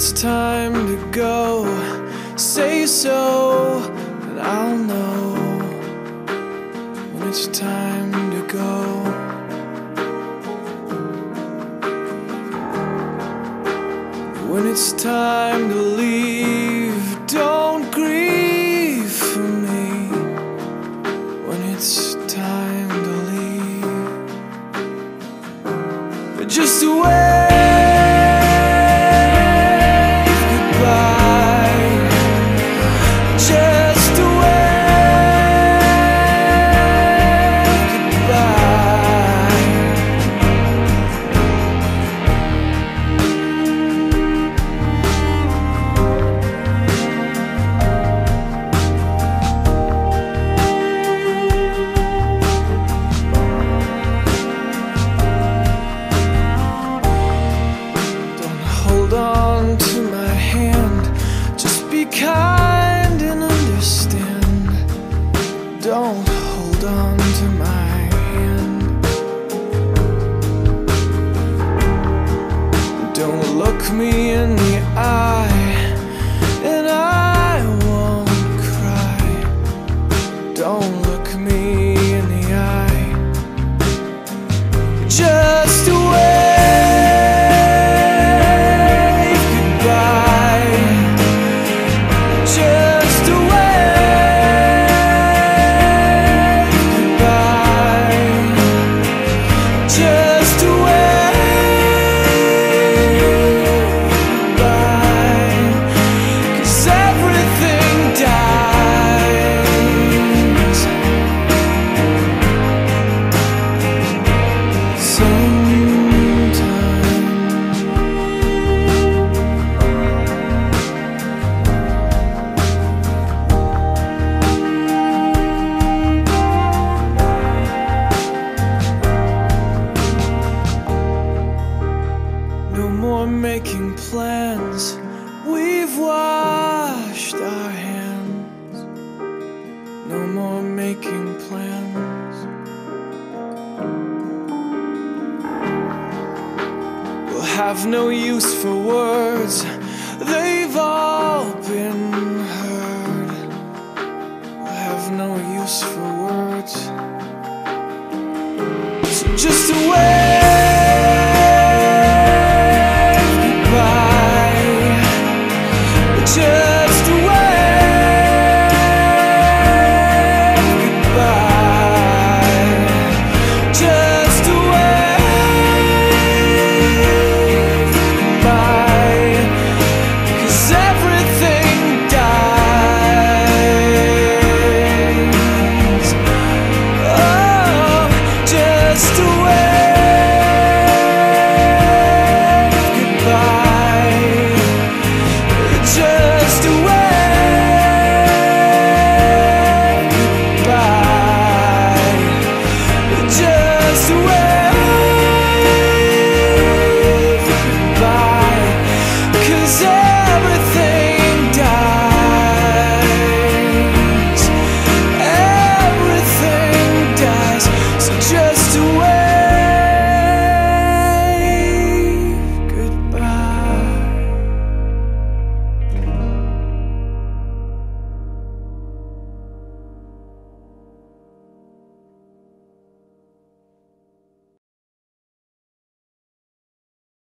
it's time to go, say so, and I'll know when it's time to go. When it's time to leave, don't grieve for me. When it's time to leave, just wait. Hold on to my hand, just be kind and understand. Don't hold on to my hand. Don't look me in the eye, and I won't cry. Don't look me in the eye, just wait. Making plans, we've washed our hands. No more making plans. We'll have no use for words, they've all been heard. We'll have no use for words, so just wait.